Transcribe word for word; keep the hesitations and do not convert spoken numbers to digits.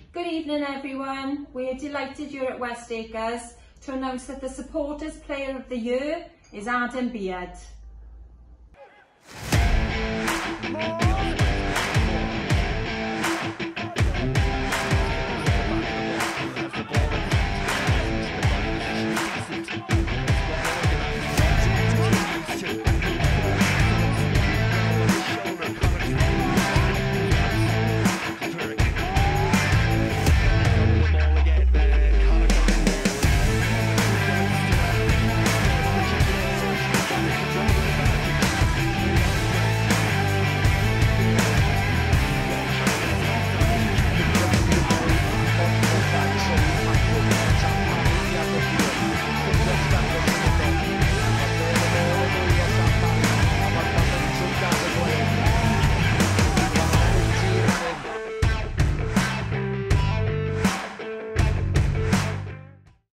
Good evening everyone. We are delighted you're at West Acres to announce that the Supporters Player of the Year is Adam Beard.